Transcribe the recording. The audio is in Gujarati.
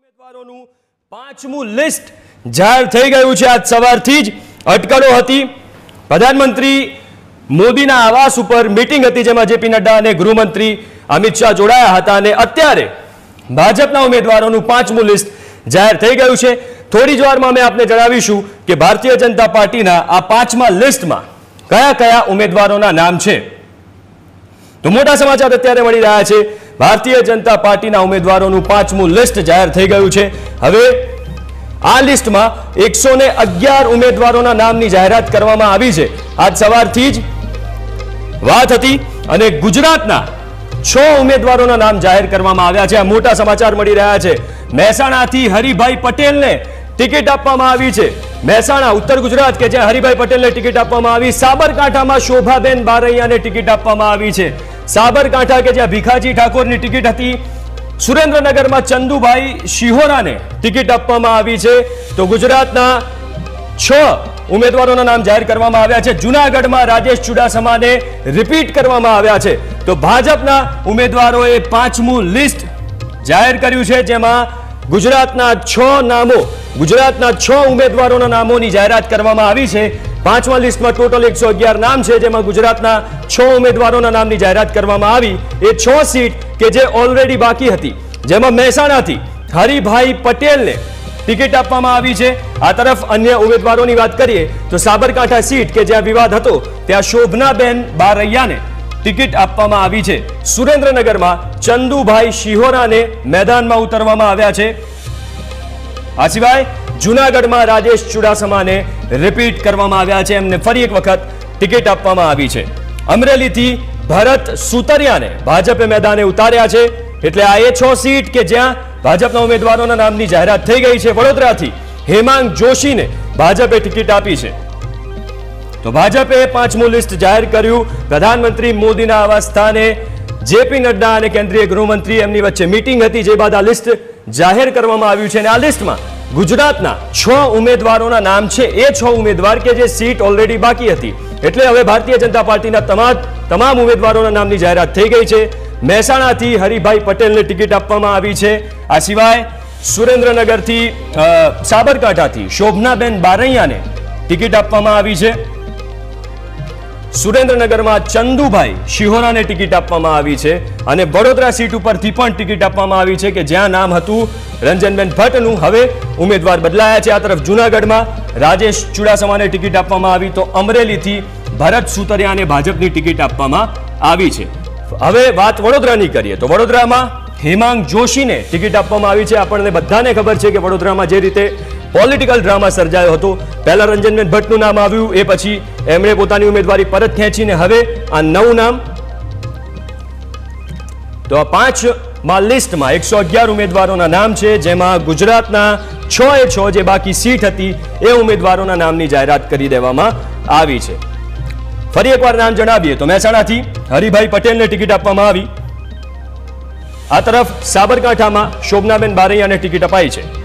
ઉમેદવારોનું પાંચમું લિસ્ટ જાહેર થઈ ગયું છે। આજ સવારથી જ અટકળો હતી। પ્રધાનમંત્રી મોદીના આવાસ ઉપર મીટિંગ હતી, જેમાં જેપી નડ્ડા અને ગૃહમંત્રી અમિત શાહ જોડાયા હતા અને અત્યારે ભાજપના ઉમેદવારોનું પાંચમું લિસ્ટ જાહેર થઈ ગયું છે। થોડી જ વારમાં અમે આપને જણાવીશું કે ભારતીય જનતા પાર્ટીના આ પાંચમા લિસ્ટમાં કયા કયા ઉમેદવારોના નામ છે। તો મોટા સમાચાર અત્યારે મળી રહ્યા છે। ભારતીય જનતા પાર્ટીના ઉમેદવારોનું પાંચમું લિસ્ટ જાહેર થઈ ગયું છે। હવે આ લિસ્ટમાં 111 ઉમેદવારોના નામની જાહેરાત કરવામાં આવી છે। આજ સવારથી જ વાત હતી અને ગુજરાતના 6 ઉમેદવારોના નામ જાહેર કરવામાં આવ્યા છે। આ મોટા સમાચાર મળી રહ્યા છે। મહેસાણાથી હરિભાઈ પટેલને ટિકિટ આપવામાં આવી છે। મહેસાણા ઉત્તર ગુજરાત કે જ્યાં હરિભાઈ પટેલને ટિકિટ આપવામાં આવી। સાબરકાંઠામાં શોભાબેન બારૈયાને ટિકિટ આપવામાં આવી છે। સાબરકાંઠા કે જ્યાં ભીખાજી ઠાકોરની ટિકિટ હતી। સુરેન્દ્રનગરમાં ચંદુભાઈ શિહોરાને ટિકિટ આપવામાં આવી છે। તો ગુજરાતના 6 ઉમેદવારોના નામ જાહેર કરવામાં આવ્યા છે। જૂનાગઢમાં રાજેશ ચુડાસમાને રિપીટ કરવામાં આવ્યા છે। તો ભાજપના ઉમેદવારોએ પાંચમું લિસ્ટ જાહેર કર્યું છે, જેમાં ગુજરાતના 6 ઉમેદવારોના નામોની જાહેરાત કરવામાં આવી છે। પાંચમા લિસ્ટમાં ટોટલ 111 નામ છે, જેમાં ગુજરાતના 6 ઉમેદવારોના નામની જાહેરાત કરવામાં આવી। એ 6 સીટ કે જે ઓલરેડી બાકી હતી, જેમાં મહેસાણાથી હરિભાઈ પટેલને ટિકિટ આપવામાં આવી છે। આ તરફ અન્ય ઉમેદવારોની વાત કરીએ તો સાબરકાંઠા સીટ કે જ્યાં વિવાદ હતો, ત્યાં શોભનાબેન બારૈયાને ટિકિટ આપવામાં આવી છે। સુરેન્દ્રનગરમાં ચંદુભાઈ શિહોરાને મેદાનમાં ઉતરવામાં આવ્યા છે। આ સિવાય જૂનાગઢમાં રાજેશ ચુડાસમાને રિપીટ કરવામાં આવ્યા છે, એમને ફરી એક વખત ટિકિટ આપવામાં આવી છે। અમરેલીથી ભરત સુતરિયાને ભાજપે મેદાને ઉતાર્યા છે। એટલે આ એ 6 સીટ કે જ્યાં ભાજપના ઉમેદવારોના નામની જાહેરાત થઈ ગઈ છે। વડોદરાથી હેમાંગ જોશીને ભાજપે ટિકિટ આપી છે। તો ભાજપે પાંચમું લિસ્ટ જાહેર કર્યું। પ્રધાનમંત્રી મોદીના આવાસ સ્થાને જેપી નડ્ડા અને કેન્દ્રીય ગૃહમંત્રી એમની વચ્ચે મીટિંગ હતી, જે બાદ આ લિસ્ટ જાહેર કરવામાં આવ્યું છે। અને આ લિસ્ટમાં ગુજરાતના 6 ઉમેદવારોના નામ છે। એ 6 ઉમેદવાર કે જે સીટ ઓલરેડી બાકી હતી, એટલે હવે ભારતીય જનતા પાર્ટીના તમામ ઉમેદવારોના નામની જાહેરાત થઈ ગઈ છે। મહેસાણાથી હરિભાઈ પટેલને ટિકિટ આપવામાં આવી છે। આ સિવાય સુરેન્દ્રનગરથી સાબરકાંઠાથી શોભનાબેન બારૈયાને ટિકિટ આપવામાં આવી છે। સુરેન્દ્રનગરમાં ચંદુભાઈ શિહોરાને ટિકિટ આપવામાં આવી છે અને વડોદરા સીટ ઉપરથી પણ ટિકિટ આપવામાં આવી છે, કે જ્યાં નામ હતું રંજનબેન ભટ્ટનું, હવે ઉમેદવાર બદલાયા છે। આ તરફ જૂનાગઢમાં રાજેશ ચુડાસમાને ટિકિટ આપવામાં આવી, તો અમરેલીથી ભરત સુતરિયાને ભાજપની ટિકિટ આપવામાં આવી છે। હવે વાત વડોદરાની કરીએ તો વડોદરામાં હેમાંગ જોશીને ટિકિટ આપવામાં આવી છે। આપણને બધાને ખબર છે કે વડોદરામાં જે રીતે પોલિટિકલ ડ્રામા સર્જાયો હતો, પહેલા રંજનબેન ભટ્ટનું નામ આવ્યું, એ પછી એમણે પોતાની ઉમેદવારી પરત ખેંચીને હવે આ નવું નામ। તો આ પાંચમા લિસ્ટમાં 111 ઉમેદવારોના નામ છે, જેમાં ગુજરાતના 6 જે બાકી સીટ હતી એ ઉમેદવારોના નામની જાહેરાત કરી દેવામાં આવી છે। ફરી એકવાર નામ જણાવીએ તો મહેસાણાથી હરિભાઈ પટેલને ટિકિટ આપવામાં આવી। આ તરફ સાબરકાંઠામાં શોભનાબેન બારૈયાને ટિકિટ અપાઈ છે।